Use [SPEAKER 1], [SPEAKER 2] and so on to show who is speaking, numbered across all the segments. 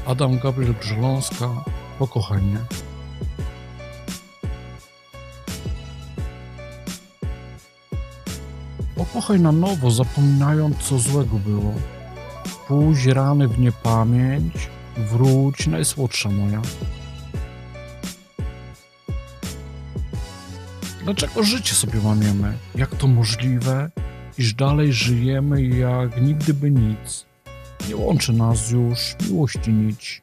[SPEAKER 1] Adam Gabriel Grzeląska, pokochaj mnie. Pokochaj na nowo, zapominając, co złego było. Pójdź rany w niepamięć, wróć, najsłodsza moja. Dlaczego życie sobie łamiemy? Jak to możliwe, iż dalej żyjemy jak nigdy by nic? Nie łączy nas już miłości nić.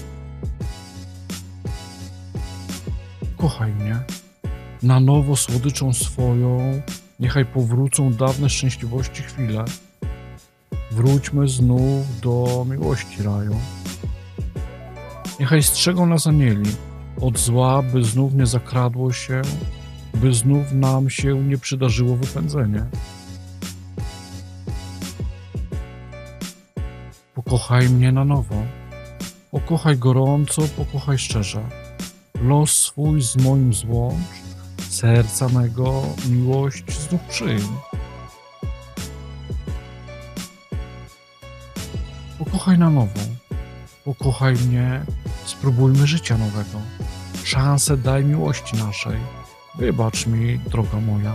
[SPEAKER 1] Kochaj mnie, na nowo słodyczą swoją, niechaj powrócą dawne szczęśliwości chwile. Wróćmy znów do miłości raju. Niechaj strzegą nas anieli od zła, by znów nie zakradło się, by znów nam się nie przydarzyło wypędzenie. Pokochaj mnie na nowo, pokochaj gorąco, pokochaj szczerze. Los swój z moim złącz, serca mego miłość znów przyjm. Pokochaj na nowo, pokochaj mnie, spróbujmy życia nowego. Szansę daj miłości naszej, wybacz mi, droga moja.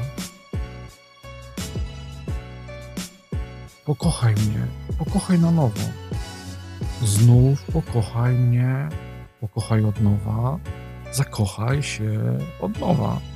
[SPEAKER 1] Pokochaj mnie, pokochaj na nowo. Znów pokochaj mnie, pokochaj od nowa, zakochaj się od nowa.